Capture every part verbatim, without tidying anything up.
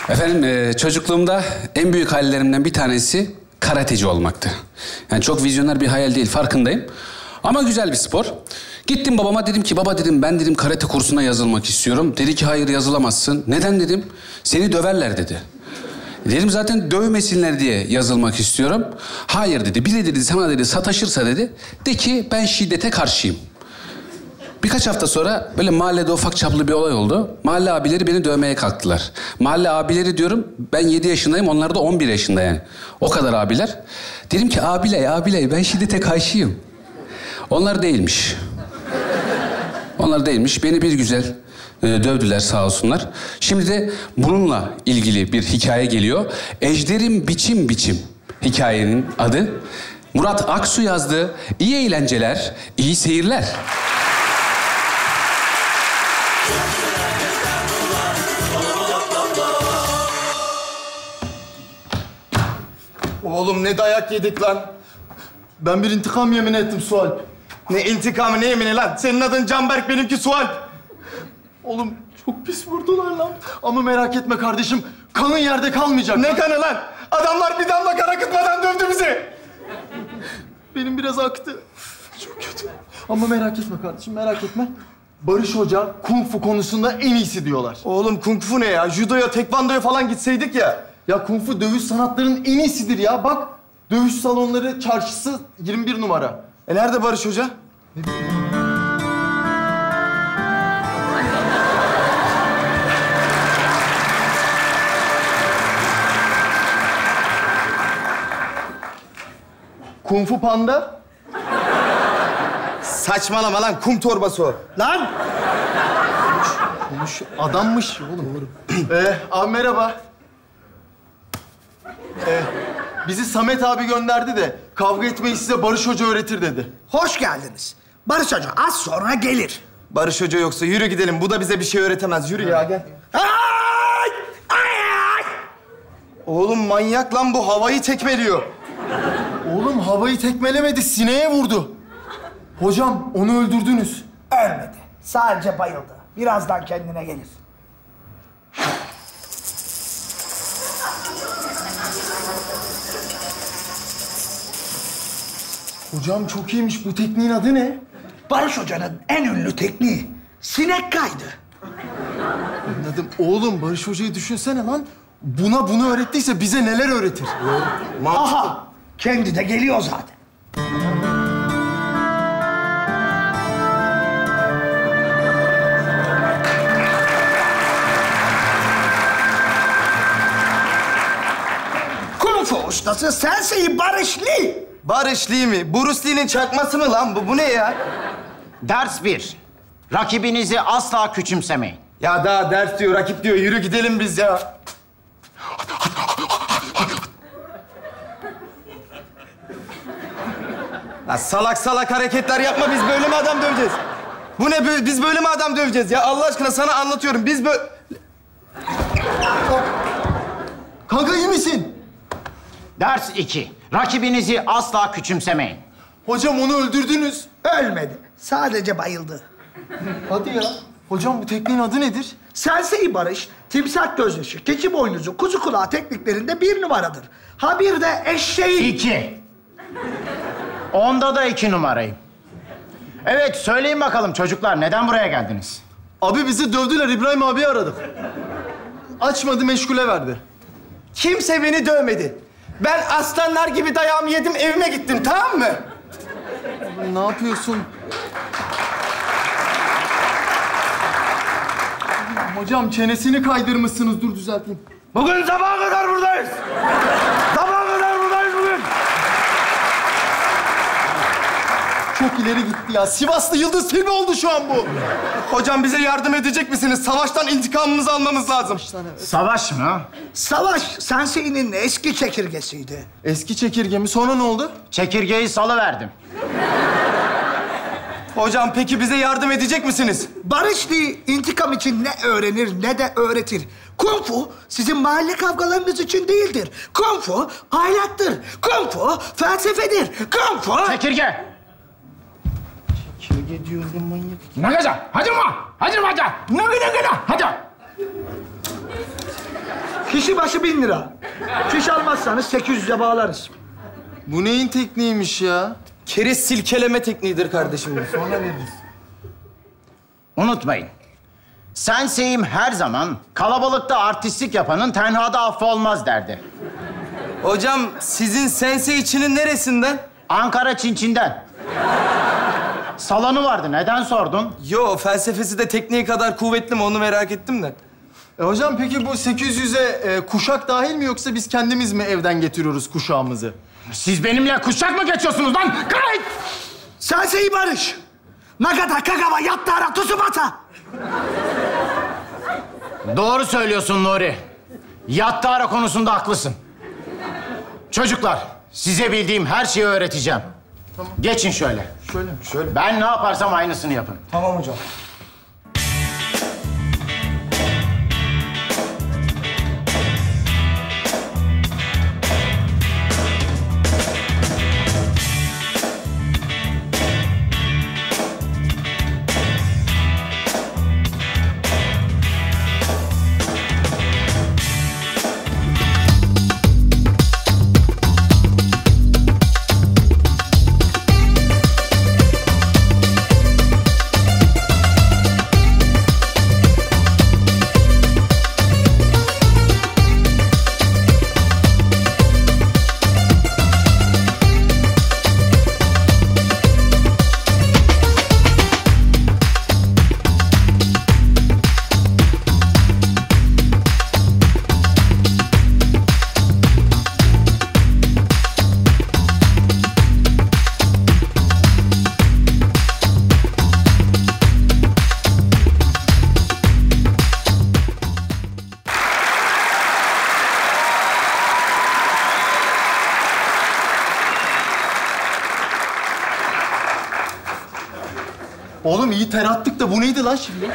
Efendim e, çocukluğumda en büyük hayallerimden bir tanesi karateci olmaktı. Yani çok vizyoner bir hayal değil, farkındayım. Ama güzel bir spor. Gittim babama, dedim ki baba dedim ben dedim karate kursuna yazılmak istiyorum. Dedi ki hayır yazılamazsın. Neden dedim? Seni döverler dedi. Dedim zaten dövmesinler diye yazılmak istiyorum. Hayır dedi. Biri dedi sana dedi sataşırsa dedi. De ki ben şiddete karşıyım. Birkaç hafta sonra böyle mahallede ufak çaplı bir olay oldu. Mahalle abileri beni dövmeye kalktılar. Mahalle abileri diyorum, ben yedi yaşındayım, onlar da on bir yaşında yani. O kadar abiler. Dedim ki abiley, abiley ben şiddete karşıyım. Onlar değilmiş. Onlar değilmiş. Beni bir güzel e, dövdüler sağ olsunlar. Şimdi de bununla ilgili bir hikaye geliyor. Ejderim biçim biçim hikayenin adı. Murat Aksu yazdı. İyi eğlenceler, iyi seyirler. Oğlum ne dayak yedik lan. Ben bir intikam yemin ettim Sualp. Ne intikamı, ne yemini lan? Senin adın Canberk, benimki Sualp. Oğlum çok pis vurdular lan. Ama merak etme kardeşim, kanın yerde kalmayacak. Ne kanı lan? Adamlar bir damla kan akıtmadan dövdü bizi. Benim biraz aktı. Çok kötü. Ama merak etme kardeşim, merak etme. Barış Hoca kung fu konusunda en iyisi diyorlar. Oğlum kung fu ne ya? Judoya, tekvandoya falan gitseydik ya. Ya kung fu dövüş sanatlarının en iyisidir ya. Bak, dövüş salonları çarşısı yirmi bir numara. E nerede Barış Hoca? Ne bileyim. Kung fu panda? Saçmalama lan, kum torbası o. Lan! Konuş, adammış oğlum. ee, abi merhaba. Ee, bizi Samet abi gönderdi de kavga etmeyi size Barış Hoca öğretir dedi. Hoş geldiniz. Barış Hoca az sonra gelir. Barış Hoca yoksa yürü gidelim. Bu da bize bir şey öğretemez. Yürü ya, gel. Ay! Ay! Oğlum manyak lan bu, havayı tekmeliyor. Oğlum havayı tekmelemedi, sineğe vurdu. Hocam onu öldürdünüz. Ölmedi. Sadece bayıldı. Birazdan kendine gelir. Hocam çok iyiymiş. Bu tekniğin adı ne? Barış Hoca'nın en ünlü tekniği sinek kaydı. Anladım. Oğlum Barış Hoca'yı düşünsene lan. Buna bunu öğrettiyse bize neler öğretir? Aha! Kendi de geliyor zaten. Kung fu ustası Sensei Barış Lee. Barış Lee mi? Bruce Lee'nin çakması mı lan bu? Bu ne ya? Ders bir. Rakibinizi asla küçümsemeyin. Ya daha ders diyor, rakip diyor. Yürü gidelim biz ya. Ya salak salak hareketler yapma. Biz böyle mi adam döveceğiz? Bu ne? Böyle, biz böyle mi adam döveceğiz ya? Allah aşkına sana anlatıyorum. Biz böyle... Kanka iyi misin? Ders iki. Rakibinizi asla küçümsemeyin. Hocam onu öldürdünüz. Ölmedi. Sadece bayıldı. Hadi ya. Hocam bu tekniğin adı nedir? Sensei Barış, timsah gözyaşı, keçi boynuzu, kuzu kulağı tekniklerinde bir numaradır. Ha bir de eşeğin... İki. Onda da iki numarayım. Evet, söyleyin bakalım çocuklar, neden buraya geldiniz? Abi bizi dövdüler. İbrahim abi aradık. Açmadı, meşgule verdi. Kimse beni dövmedi. Ben aslanlar gibi dayağımı yedim, evime gittim, tamam mı? Ne yapıyorsun? Hocam çenesini kaydırmışsınız. Dur düzelteyim. Bugün sabaha kadar buradayız. Sabaha kadar buradayız bugün. Çok ileri gitti ya. Sivaslı Yıldız Tilbe oldu şu an bu. Hocam bize yardım edecek misiniz? Savaştan intikamımızı almamız lazım. Savaş mı? Savaş, Sensei'nin eski çekirgesiydi. Eski çekirge mi? Sonra ne oldu? Çekirgeyi salıverdim. Hocam peki bize yardım edecek misiniz? Barış Lee intikam için ne öğrenir ne de öğretir. Kung fu sizin mahalle kavgalarınız için değildir. Kung fu ahlaktır. Kung fu felsefedir. Kung fu... Çekirge! Çekirge diyorum manyak. Ne kadar? Hadi mı? Hadi mı hadi? Ne kadar? Hadi. Kişi başı bin lira. Fiş almazsanız sekiz yüze bağlarız. Bu neyin tekniğiymiş ya? Keriz silkeleme tekniğidir kardeşim. Sonra veririz. Unutmayın. Sensei'm her zaman kalabalıkta artistlik yapanın tenhada affı olmaz derdi. Hocam sizin sensei içinin neresinden? Ankara Çinçin'den. Salonu vardı. Neden sordun? Yo, felsefesi de tekniği kadar kuvvetli mi onu merak ettim de. E hocam peki bu sekiz yüze e, kuşak dahil mi yoksa biz kendimiz mi evden getiriyoruz kuşağımızı? Siz benimle kuşak mı geçiyorsunuz lan? Kayıt! Sensei Barış. Nagata, Kagawa, Yattara, Tsubasa. Doğru söylüyorsun Nuri. Yattara konusunda haklısın. Çocuklar, size bildiğim her şeyi öğreteceğim. Tamam. Geçin şöyle. Şöyle mi? Şöyle. Ben ne yaparsam aynısını yapın. Tamam hocam. Oğlum iyi ter attık da bu neydi lan şimdi?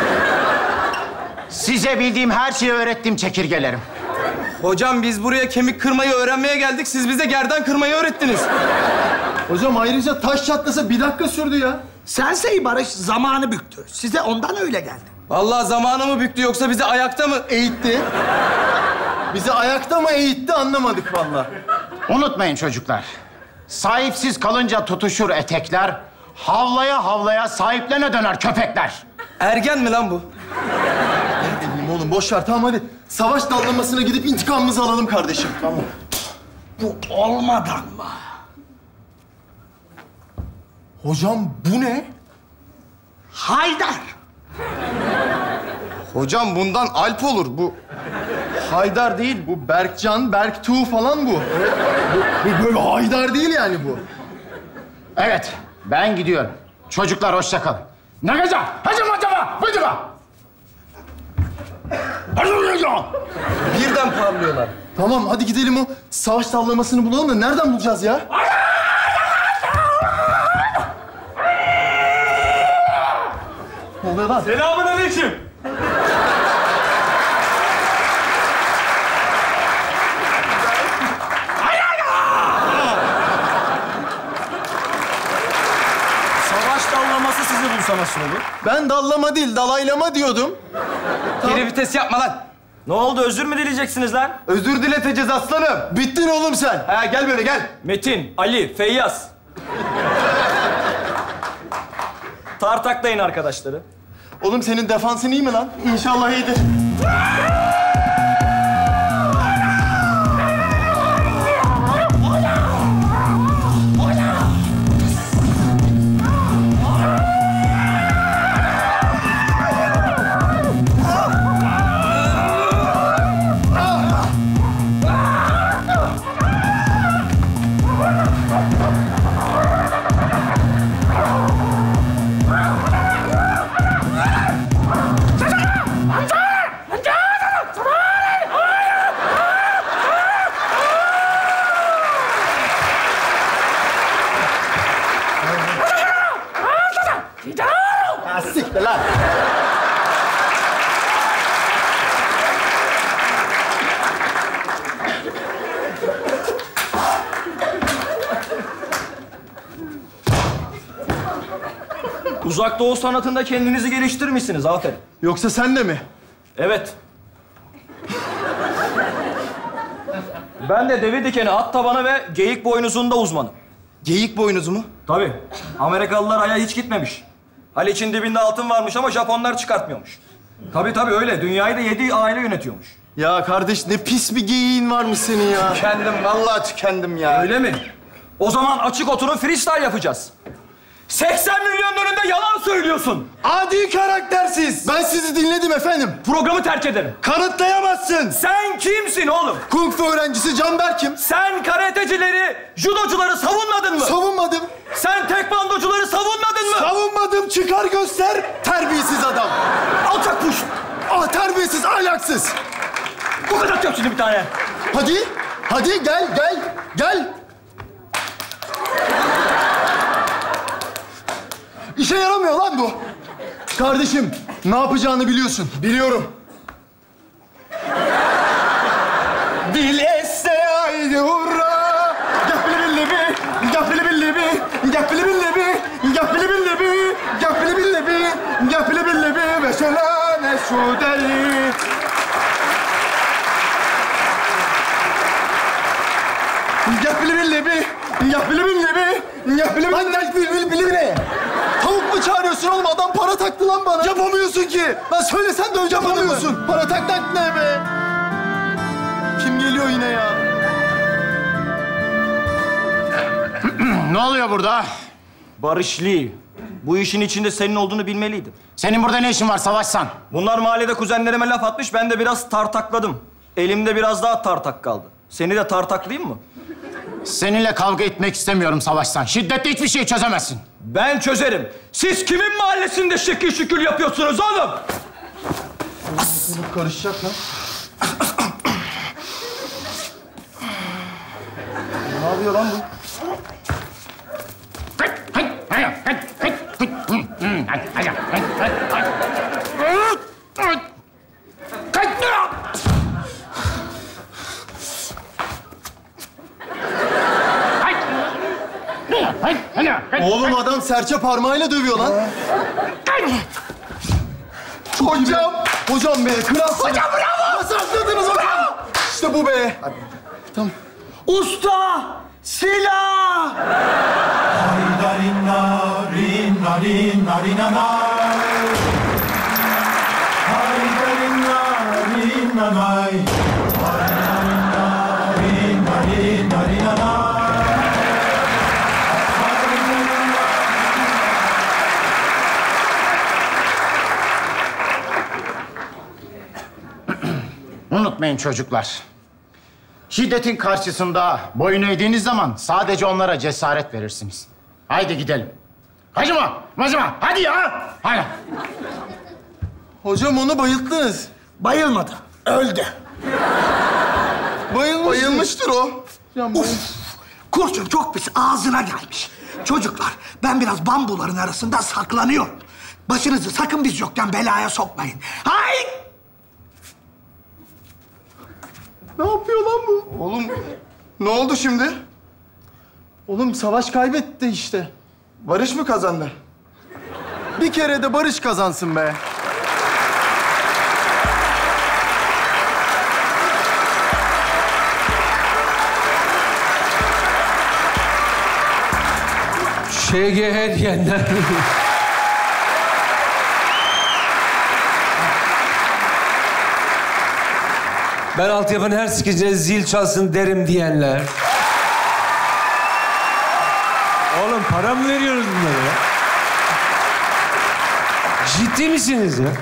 Size bildiğim her şeyi öğrettim çekirgelerim. Hocam biz buraya kemik kırmayı öğrenmeye geldik. Siz bize gerdan kırmayı öğrettiniz. Hocam ayrıca taş çatlasa bir dakika sürdü ya. Sensei Barış zamanı büktü. Size ondan öyle geldi. Vallahi zamanı mı büktü yoksa bizi ayakta mı? Eğitti. Bizi ayakta mı eğitti anlamadık vallahi. Unutmayın çocuklar. Sahipsiz kalınca tutuşur etekler. Havlaya havlaya sahiplerine döner köpekler. Ergen mi lan bu? Ne bileyim oğlum boş ver tamam hadi. Savaş dallamasına gidip intikamımızı alalım kardeşim. Tamam. Bu olmadan mı? Hocam bu ne? Haydar. Hocam bundan Alp olur bu. Haydar değil bu. Berkcan, Berktuğ falan bu. Bu, bu böyle Haydar değil yani bu. Evet, ben gidiyorum. Çocuklar hoşça kalın. Ne güzel. Hadi acaba? Hadi be. Hadi hadi. Birden parlıyorlar. Tamam hadi gidelim o savaş dallamasını bulalım da nereden bulacağız ya? Ne oluyor lan? Selamünaleyküm. Savaş dallaması sizi bulsa nasıl olur? Ben dallama değil dalaylama diyordum. Geri vites yapma lan. Ne oldu? Özür mü dileyeceksiniz lan? Özür dileteceğiz aslanım. Bittin oğlum sen. Ha gel böyle gel. Metin, Ali, Feyyaz. Tartaklayın arkadaşları. Oğlum senin defansın iyi mi lan? İnşallah iyidir. Ya siktir lan. Uzak Doğu sanatında kendinizi geliştirmişsiniz. Aferin. Yoksa sen de mi? Evet. Ben de deve dikeni, at tabanı ve geyik boynuzunda uzmanım. Geyik boynuzu mu? Tabii. Amerikalılar Ay'a hiç gitmemiş. Haliç'in dibinde altın varmış ama Japonlar çıkartmıyormuş. Tabii tabii öyle. Dünyayı da yedi aile yönetiyormuş. Ya kardeş ne pis bir geyiğin varmış senin ya. Tükendim, vallahi tükendim ya. Öyle mi? O zaman açık oturun freestyle yapacağız. seksen milyonun önünde yalan söylüyorsun. Adi karaktersiz. Ben sizi dinledim efendim. Programı terk ederim. Kanıtlayamazsın. Sen kimsin oğlum? Kung fu öğrencisi Canberk kim? Sen karatecileri, judocuları savunmadın mı? Savunmadım. Sen tekvandocuları savunmadın mı? Savunmadım. Çıkar göster. Terbiyesiz adam. Alçak puş. Ah terbiyesiz, ahlaksız. Bu kadar yok şimdi bir tane. Hadi. Hadi gel, gel, gel. İşe yaramıyor lan bu. Kardeşim, ne yapacağını biliyorsun. Biliyorum. Dil esse haydi hurra. Gafili billi bi, gafili billi bi, gafili billi bi, gafili billi bi, gafili billi bi, gafili billi bi ve şelâne şudeyi. Gafili billi bi, gafili billi bi, gafili billi Lan gel bil bil bil ne? Tavuk mu çağırıyorsun oğlum? Adam para taktı lan bana. Yapamıyorsun ki. Lan söylesen de önce yapamıyorsun. Para tak tak ne be? Kim geliyor yine ya? Ne oluyor burada? Barış Lee. Bu işin içinde senin olduğunu bilmeliydim. Senin burada ne işin var Savaşsan? Bunlar mahallede kuzenlerime laf atmış, ben de biraz tartakladım. Elimde biraz daha tartak kaldı. Seni de tartaklayayım mı? Seninle kavga etmek istemiyorum Savaşsan. Şiddetle hiçbir şey çözemezsin. Ben çözerim. Siz kimin mahallesinde şekil şükür yapıyorsunuz oğlum? Karışacak lan. Ne yapıyor lan bu? Oğlum adam serçe parmağıyla dövüyor lan. Hocam, hocam be, kralsın. Hocam bravo! Nasıl atladınız hocam? İşte bu be. Tamam. Usta! Silah! Unutmayın çocuklar. Şiddetin karşısında boyun eğdiğiniz zaman sadece onlara cesaret verirsiniz. Haydi gidelim. Kaçma, kaçma. Hadi ya. Hadi. Hocam onu bayılttınız. Bayılmadı, öldü. Bayılmıştır. Bayılmıştır o. Uf! Kurşun çok pis, ağzına gelmiş. Çocuklar, ben biraz bambuların arasında saklanıyorum. Başınızı sakın biz yokken belaya sokmayın. Hayır! Ne yapıyor lan bu? Oğlum ne oldu şimdi? Oğlum savaş kaybetti işte. Barış mı kazandı? Bir kere de barış kazansın be. Ş G H diyenler. Ben altyapının her skecine zil çalsın derim diyenler. Oğlum para mı veriyoruz bunlara ya? Ciddi misiniz ya?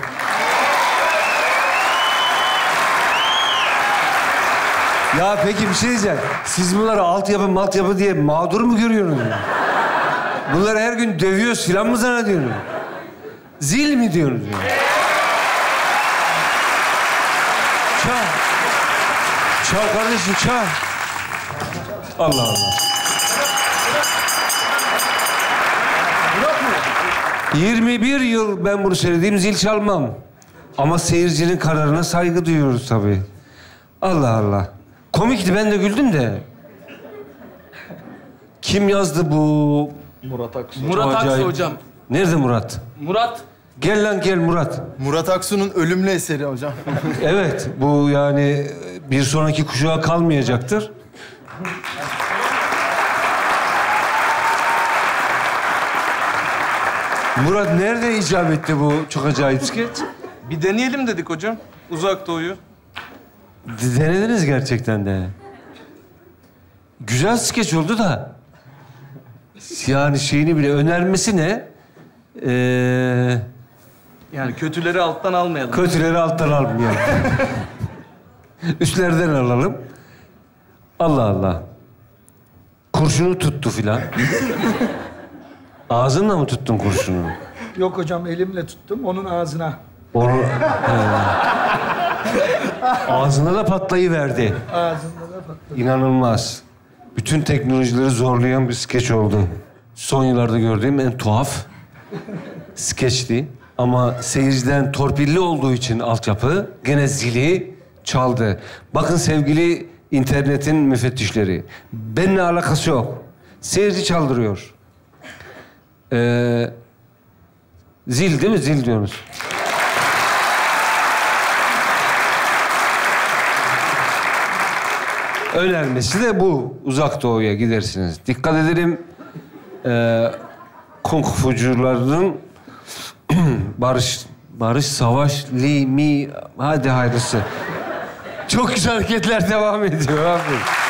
Ya peki bir şey diyeceğim. Siz bunları altyapı maltyapı diye mağdur mu görüyorsunuz ya? Bunları her gün dövüyoruz filan mı zannediyorsunuz? Zil mi diyorsunuz ya? Çal. Çal kardeşim çal. Allah Allah. yirmi bir yıl ben bunu söylediğim zil çalmam. Ama seyircinin kararına saygı duyuyoruz tabii. Allah Allah. Komikti, ben de güldüm de. Kim yazdı bu? Murat Aksu. Murat Aksu hocam. Nerede Murat? Murat. Gel lan gel Murat. Murat Aksu'nun ölümlü eseri hocam. Evet, bu yani bir sonraki kuşağa kalmayacaktır. Murat nerede icap etti bu çok acayip skeç? Bir deneyelim dedik hocam. Uzak Doğu'yu. D- Denediniz gerçekten de. Güzel skeç oldu da. Yani şeyini bile önermesi ne? Ee, Yani kötüleri alttan almayalım. kötüleri alttan almayalım. Üstlerden alalım. Allah Allah. Kurşunu tuttu filan. Ağzınla mı tuttun kurşunu? Yok hocam, elimle tuttum onun ağzına. Onu... He. Ağzına da patlayıverdi. Ağzında da patladı. İnanılmaz. Bütün teknolojileri zorlayan bir skeç oldu. Son yıllarda gördüğüm en tuhaf skeçti. Ama seyirciden torpilli olduğu için altyapı gene zili çaldı. Bakın sevgili internetin müfettişleri. Benimle alakası yok. Seyirci çaldırıyor. Ee, zil değil mi? Zil diyorsunuz. Önermesi de bu. Uzak Doğu'ya gidersiniz. Dikkat edelim. Ee, Kung fucuların barış, barış, savaş, li, mi... Hadi hayırlısı. Çok güzel hareketler devam ediyor abi.